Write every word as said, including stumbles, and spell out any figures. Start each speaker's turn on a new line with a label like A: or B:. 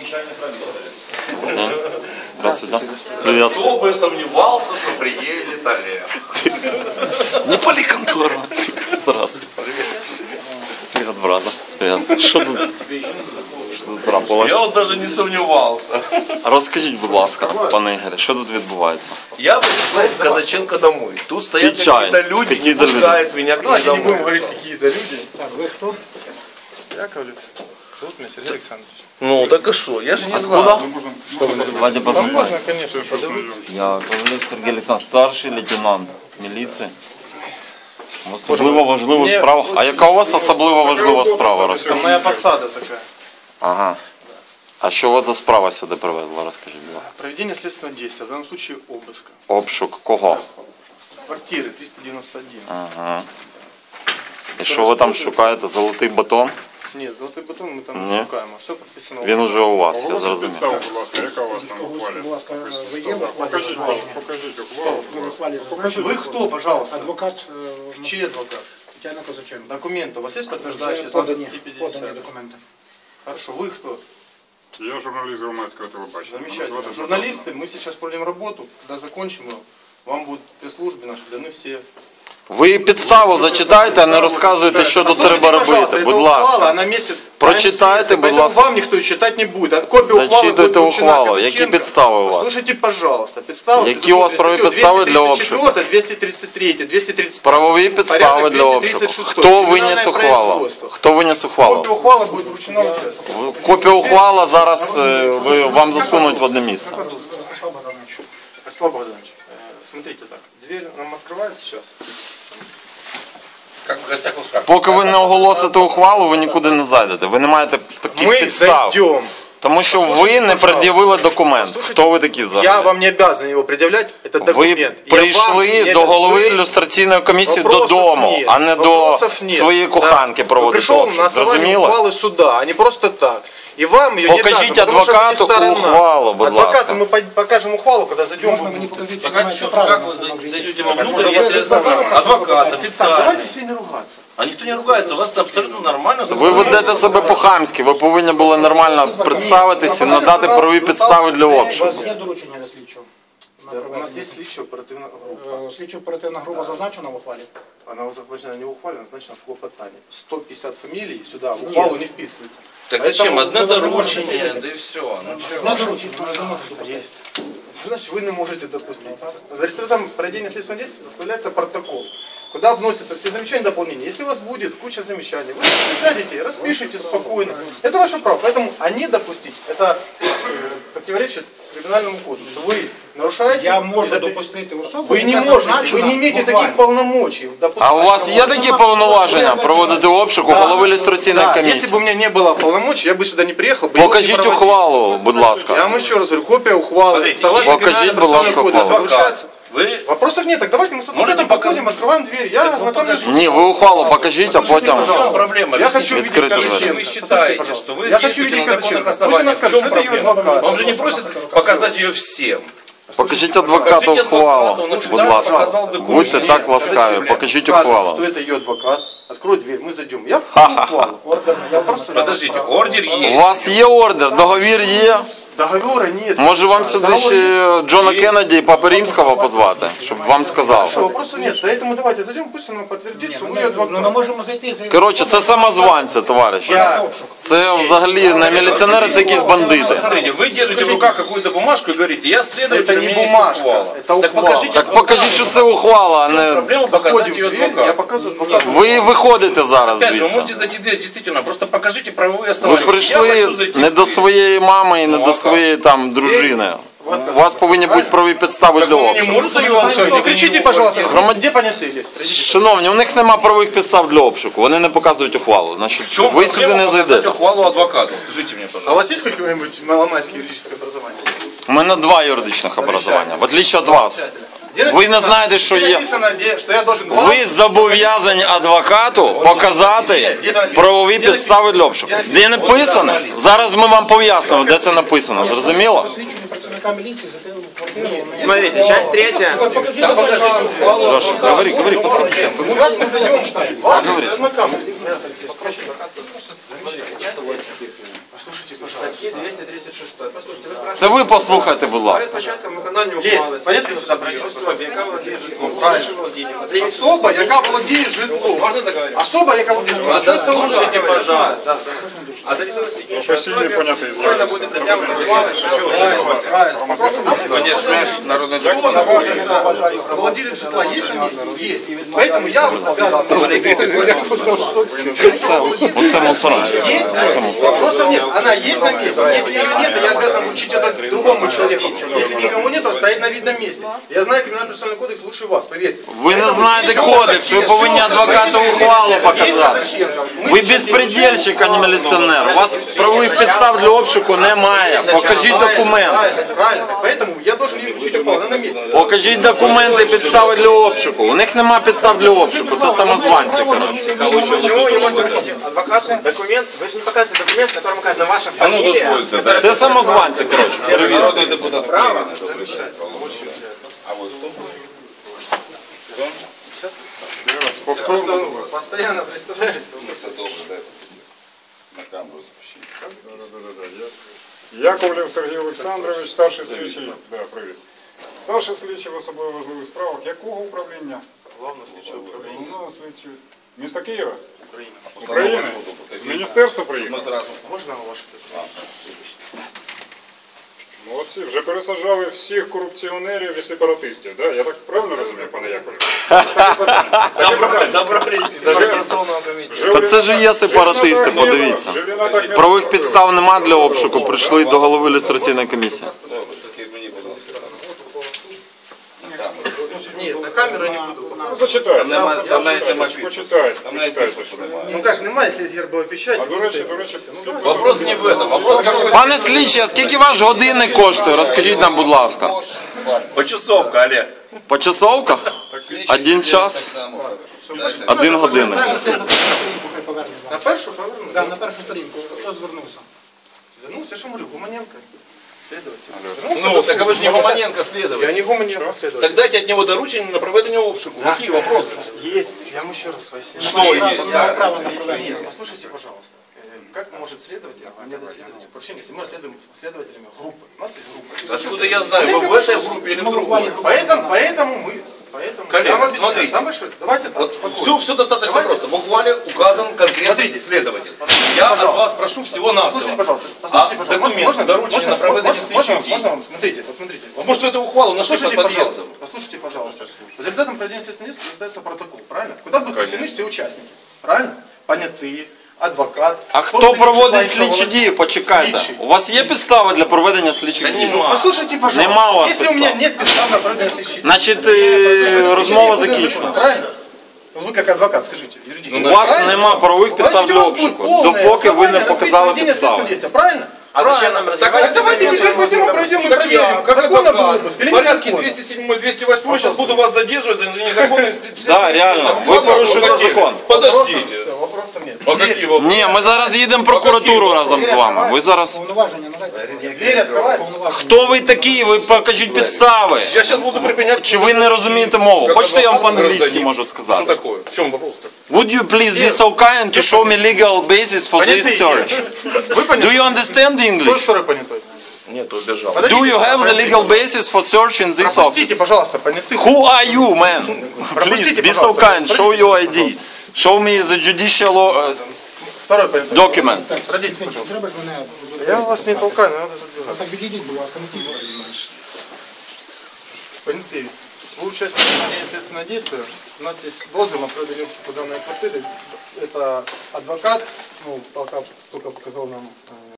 A: Здравствуйте. Привет.
B: Кто бы сомневался, что приедет Олег.
A: Не пали контору. Здравствуй. Привет, брата. Привет. Що тут? Що тут трапилось?
B: Я вот даже не сомневался.
A: Розкажіть, будь ласка, пане Ігоре, що тут відбувається?
B: Я пришел в Казаченко домой. Тут стоят
A: Печаль.
B: какие-то люди,
A: Какие-то
B: не пускают меня к ним домой.
C: говорить какие-то люди. Так, вы кто? Яковлев. Зовут меня Сергей Александрович.
B: Ну так и что? Я же не
A: Откуда?
B: знал.
A: Давайте
C: Там
A: познайомимось.
C: можно, конечно, подивитися.
A: Я Ковалев Сергій Олександрович, старший лейтенант міліції. Особливо важлива
C: Мені-
A: справа. А яка у вас особливо важлива справа? Розкажіть.
C: Моя посада такая.
A: Ага. А що у вас за справа сюди привезла? Розкажіть, будь ласка.
C: Проведение следственного действия, в данном случае обыска.
A: Обшук кого?
C: Квартиры триста девяносто один.
A: Ага. І що ви там шукаєте? Золотий батон?
C: Нет, золотой батон мы там
A: Ні.
C: не шукаем, а все профессионально.
A: Він уже у вас, я
D: Оголосіть
A: зрозумів.
D: підставу, будь ласка, яка у вас там ухвалі? Покажіть, покажіть ухвалу.
C: Вы кто, пожалуйста?
E: Адвокат
C: Чей адвокат?
E: Тетяна Козаченко.
C: Документы у вас есть подтверждающие с
E: Подані,
C: статьи
E: подані
C: пятьдесят?
E: документи.
C: Хорошо, вы кто?
D: Я журналіст громадського телебачення.
C: Замечательно.
D: Мене звати
C: Журналисты, мы сейчас проводим работу, когда закончим ее, вам будут при службе наши даны все.
A: Ви підставу зачитайте, а не розказуйте, що тут треба робити. Будь ласка.
C: Она месяц.
A: Прочитайте, будь
C: Поэтому
A: ласка.
C: вам никто читать не будет. А копия ухвалы
A: Зачитуйте
C: будет вручена
A: ухвалу.
C: Казаченко.
A: Які підстави у вас?
C: Слушайте, пожалуйста, підстави.
A: Які у вас правові підстави для обшуку?
C: двести тридцать три, двести тридцать пять.
A: Правові підстави для обшуку. Хто виніс ухвалу? Хто виніс ухвалу?
C: Копия ухвала будет вручена участку.
A: Копія ухвала зараз е, ви, вам засунуть в одне місце.
E: Ростислав Богданович.
C: Вячеслав Богданович, э, смотрите так, дверь нам открывается сейчас.
B: Как в гостях у сказки.
A: Поки ви не оголосите ухвалу, ви нікуди не зайдете. Ви не маєте таких
C: Мы
A: підстав.
C: зайдем.
A: Тому що ви не пред'явили документ. Хто ви такі
C: Я
A: взагалі?
C: вам не обязан его предъявлять, это
A: Ви
C: документ. Я вам
A: прийшли
C: не
A: до
C: обязан.
A: голови
C: Вы-
A: ілюстраційної комісії
C: Вопросов
A: додому,
C: нет,
A: а не до
C: вопросов нет.
A: своєї коханки
C: Да.
A: проводити
C: Пришел на
A: обшук.
C: основании
A: Зрозуміло?
C: ухвалы суда, а не просто так. И вам ее не
A: Покажіть
C: обязан, потому что вы не
A: адвокату
C: сторона.
A: ухвалу, будь
C: Адвокату
A: ласка.
C: мы по- покажем ухвалу, когда зайдем.
E: Можна
C: в
E: мені
C: внутрь.
E: покажіть,
B: Так
E: що
B: а
E: маєте
B: что,
E: право
B: как
E: на
B: вы
E: автомобіль?
B: зайдете вовнутрь, если адвокат,
C: Так,
B: официальный?
C: давайте все не ругаться.
B: А никто не ругается, у вас это абсолютно нормально.
A: Ви ведете себе по-хамськи, ви повинні були нормально представитись і надати правові підстави для
E: У
A: обшуку.
E: вас є доручення на слідчу? На
C: У нас
E: проведення?
C: есть слідчо оперативна група.
E: Е, Слідчо оперативна група зазначена в ухвалі?
C: Она означена не в ухвале, она значена в клопотании. сто пятьдесят фамилий сюда в ухвалу не вписывается.
B: Так зачем?
C: Поэтому
B: Одно
C: вы не
B: доручение,
C: можете-
B: да и все. Ну, чё?
E: Не доручення, ви не можете допустити.
C: Есть. Значит, вы не можете допустить. За результатом проведения следственного действия составляется протокол, куда вносятся все замечания и дополнения. Если у вас будет куча замечаний, вы сядете и распишите спокойно. Это ваше право. Поэтому они допустить, это э, противоречит криминальному кодексу. Вы нарушаете...
E: Я
C: и
E: можу
C: запре-
E: допустити особу,
C: Вы не
E: яка
C: можете,
E: зазначена
C: вы не имеете
E: в ухвалі.
C: таких полномочий. допускать
A: А у вас є такі повноваження проводити обшук у голови ілюстраційної
C: Да, если бы
A: комісії?
C: у меня не было полномочий, я бы сюда не приехал. бы его не
A: Покажіть
C: проводил.
A: ухвалу, будь
C: Я
A: ласка.
C: вам еще раз говорю, копия ухвалы.
B: Смотрите,
C: Согласно
A: покажите,
C: Криминальному
A: будь ласка,
C: процессуальному кодексу
A: ухвалу.
C: вручается.
B: Вы
C: Вопросов нет, так давайте мы с адвокатом
B: Можете
C: подходим, открываем дверь, я ознакомлюсь.
A: Ні, ви ухвалу покажіть, а потім...
B: в чем проблема?
C: Я
B: Объясните.
C: хочу видеть
A: Открыто
C: Казаченко.
A: двери.
B: Вы считаете,
C: Послушайте,
B: что вы
C: я хочу
B: действуете
C: видеть
B: на законных
C: Казаченко. Пусть она
B: основаниях. В
C: скажет,
B: чем
C: что это ее
B: проблема?
C: адвокат.
B: Вам же не просят показать ее всем.
A: Покажіть адвокату
B: Покажіть
A: ухвалу,
B: адвокату, він
A: будь
B: офіційно
A: ласка.
B: показав документ.
A: Будьте так ласкаві,
C: Казаченко
A: покажіть
C: скажет,
A: ухвалу.
C: что это ее адвокат. Открой дверь, мы зайдем. Я покажу ухвалу. Я просто...
B: Подождите, ордер
A: У
B: есть.
A: вас є ордер, договір є?
C: Договора нет.
A: Може вам сюди
C: Договора
A: ще Джона Кеннеді і Папи Римського позвати, щоб вам
C: Хорошо,
A: сказав?
C: вопроса нет. Поэтому давайте зайдем, пусть она подтвердит, что вы ее
E: Ну, ми
C: адвокат.
E: можемо зайти і заявити.
A: Коротше, це самозванці, товариші.
C: Я...
A: Це взагалі не міліціонери, це якісь бандити.
B: Смотрите, вы держите в руках какую-то бумажку и говорите, я следователь,
C: Это
B: у
C: не
B: меня есть
C: бумажка,
B: ухвала.
C: это
B: Так
C: ухвала.
B: покажите
A: Так покажіть, що це ухвала, а не...
B: проблему показать
C: Заходим
B: ее
C: в дверь, я
B: адвокату.
C: показываю адвокату.
A: Ви виходите зараз
B: Опять же, вы
A: звідси.
B: можете зайти в дверь, действительно, просто покажите правовые
A: Ви
B: основания. Я
A: прийшли
B: хочу зайти
A: не
B: в
A: до
B: дверь.
A: своєї мами і не
B: Ну,
A: до
B: а
A: своєї там дружини. У вас повинні бути правові підстави
B: Так
A: для
B: он не
A: обшуку.
B: может ее отсюда,
C: Не кричите, пожалуйста,
A: Громад-
C: где понятые лезть?
A: Шановні, у них немає правових підстав для обшуку, вони не показують ухвалу. Значить,
B: В чем
A: ви сюди
B: проблема
A: не
B: показать
A: зайдете.
B: ухвалу адвокату? Скажите мне,
C: А
B: пожалуйста.
C: у вас есть какое-нибудь маломайское юридическое образование?
A: У мене два юридичних образування, в отличие від вас.
C: Где
A: Ви не
C: написано-
A: знаєте, що
C: где
A: є.
C: написано, где- что я должен...
A: Ви зобов'язані адвокату показати правові підстави для обшуку. Де написано? Зараз ми вам пояснимо, де це написано. Зрозуміло?
E: Посвідчення працівника міліції зайти в квартиру.
F: Смотрите, часть третья.
A: Леша, говори, говори, подходи.
C: Сейчас мы зайдем. Вам ознакомьтесь. Послушайте, Статьи двести тридцать шесть. Послушайте, вы спрашиваете.
A: Це ви послухайте, будь ласка.
C: Початком виконання
F: Лесь,
C: ухвали.
F: понятно, що
C: Особа, яка володіє житлом. Правильно.
F: Особа, яка володіє житлом.
C: Можна договорити?
F: Особа, яка володіє житлом. Що це
C: Слушайте,
F: лужа?
C: пожалуйста. А зарисовывайте іншого особи, вона буде притягнена до відповідальності.
F: Правильно, правильно. Вопрос
B: Конечно, народный
F: Кто
B: депутат.
F: находится, владелец житла есть на месте? Есть. Поэтому я обязан.
A: Оце мусора.
F: Есть? Вопросов нет. Она есть на месте. Если ее нет, то я обязан вручить это другому человеку. Если никого нет, то стоит на видном месте. Я знаю криминально-процессуальный кодекс лучше вас, поверьте.
A: Ви не знаєте кодекс, ви повинні адвокату ухвалу показати. Ви безпредельщик, а не міліціонер. У вас правових підстав для обшуку немає. Покажіть документи.
F: Правильно, правильно. Поэтому я должен ей вручить ухвалу. Она на месте.
A: Покажіть документи, підстави для обшуку. У них нема підстав для обшуку. Це самозванці, коротше.
C: Почему вы не можете вручить адвокату документ? Вы же не показываете документ, в котором указана ваша фамилия.
A: Це самозванці, коротше.
B: Народный депутат.
C: Право.
F: Просто постоянно представляете.
B: На камеру запущу.
G: Яковлев Сергій Олександрович, старший слідчий. Да, привіт. Старший слідчий в особливо важливих справах. Якого управління?
C: Главное слідчого управління.
G: Головного слідчого. Міста Києва?
C: України.
G: України? З міністерства приїхав?
C: Можна ваше
G: Молодці, вже пересаджали всіх корупціонерів і сепаратистів, да? Я так правильно розумію, пане Яковлев?
B: Добрались до Координационного комитета.
A: Та це ж є сепаратисти, подивіться. Правових підстав нема для обшуку, прийшли до голови ілюстраційної комісії.
F: Нет, на камеру я не буду.
G: Ну, зачитайте.
B: Там
F: я
B: навіть нема
G: Почитайте,
B: Там навіть
G: почитайте.
B: пишуть, що немає.
F: Ну как, немає, если есть гербовая печать.
G: А до речі, до речі, ну,
B: Вопрос не в этом. Вопрос какой.
A: Пане слідчий, а скільки ваш годинник коштує? Розкажіть нам, будь ласка.
B: Почасовка, Олег.
A: Почасовка? Один час? Один годинник.
F: На першу поверну.
E: Да, на першу сторінку. Хто звернувся?
F: Вернулся, я же говорю, Гуманенко. Следователь.
B: Ну, так а вы же не Гуманенко
F: Я
B: следователь.
F: не Гуманенко следователь.
B: Так дайте от него доручение на проведение обшуку. Какие вопросы?
F: Есть, я вам еще раз поясню.
B: Что есть?
E: Право, право на проведення.
F: Нет, послушайте, пожалуйста. Э, Как может следователь, мне до следователя, вообще, если мы следуем следователями группы, у нас есть группа.
B: Откуда я знаю, вы в этой группе или в другой?
F: Поэтому, поэтому мы, поэтому...
B: Коллега,
F: я вам объясняю.
B: смотрите.
F: Там большой, давайте так,
B: Вот
F: спокойно.
B: все, все достаточно
F: Давайте.
B: просто. В ухвале указан конкретный
F: Смотрите.
B: следователь.
F: Смотрите,
B: Я от
F: пожалуйста.
B: вас прошу всего-навсего.
F: Послушайте, пожалуйста,
B: А
F: послушайте, пожалуйста.
B: документ,
F: Можно-
B: доручение
F: можно-
B: на проведение
F: можно- можно
B: следующих
F: вам-
B: действий.
F: Можно вам, смотрите, вот смотрите.
B: Вот может, эту ухвалу нашли под
F: Послушайте,
B: подъездом.
F: пожалуйста, послушайте, пожалуйста. За результатом проведения следственного действия создается протокол, правильно? Куда будут внесены все участники, правильно? Понятые, адвокат.
A: А
F: кто
A: хто проводить
F: заинтересованный
A: слідчі дії? Почекайте.
F: Слідчий.
A: У вас є підстави для проведення слідчих дій?
B: Нема.
F: Послушайте, пожалуйста.
A: Нема у вас
F: Если у меня
A: підстав.
F: нет підстав на проведення слідчих дій,
A: Значить,
F: то
A: е,
F: проведення
A: розмова
F: слідчих дій буде
A: закінчена.
F: законно, правильно? Ви як адвокат, скажіть, юридично.
A: У вас
F: Правильно?
A: нема правових підстав
F: Значить,
A: для
F: у вас буде
A: обшуку,
F: повне
A: допоки ви не
F: основання
A: показали
F: розповідання
A: підстави.
F: слідственного дійства, правильно?
C: А зачем нам
F: Так
C: развивать?
F: давайте теперь пойдем и пройдем и
B: Так я,
F: проверим,
B: как
F: законно было
B: адвокат,
F: бы,
B: в
F: или
B: порядке
F: незаконно.
B: двести седьмой, двести восьмой сейчас буду вас задерживать за незаконный...
A: Да, реально. Ви порушуєте закон.
B: Подождите.
F: Все, вопросов нет.
B: А какие вопросы?
A: Ні, ми зараз їдемо в прокуратуру разом з вами. Ви зараз...
E: Повноваження надайте.
F: Дверь открывается.
A: Хто ви такі? Ви покажіть підстави.
B: Я сейчас буду применять...
A: Чи ви не розумієте мову? Хочете, я вам по-англійськи можу
B: Что
A: сказати?
B: такое? В чем вопрос-то?
A: Would you please be so kind to show me legal basis for this search?
F: Вы поняли?
A: Do you understand
F: Кто
A: English?
F: второй понятой?
B: Нет, убежал.
A: Do you have the legal basis for search in this
F: Пропустите,
A: office?
F: пожалуйста, понятых.
A: Who are you, man? Please
F: Пропустите,
A: be so
F: пожалуйста.
A: kind. Show your I D. Show me the judicial uh,
F: Второй понятой.
A: documents.
F: Пройдите, пожалуйста.
E: Треба ж мене.
F: Я вас не толкаю, но надо задвигать.
E: Так відійдіть, будь ласка, не стійте.
F: Понятые. Вы участник проведения следственного действия. У нас есть дозвол на проведение обшука данной квартиры. Это адвокат, ну, пока только показал нам э,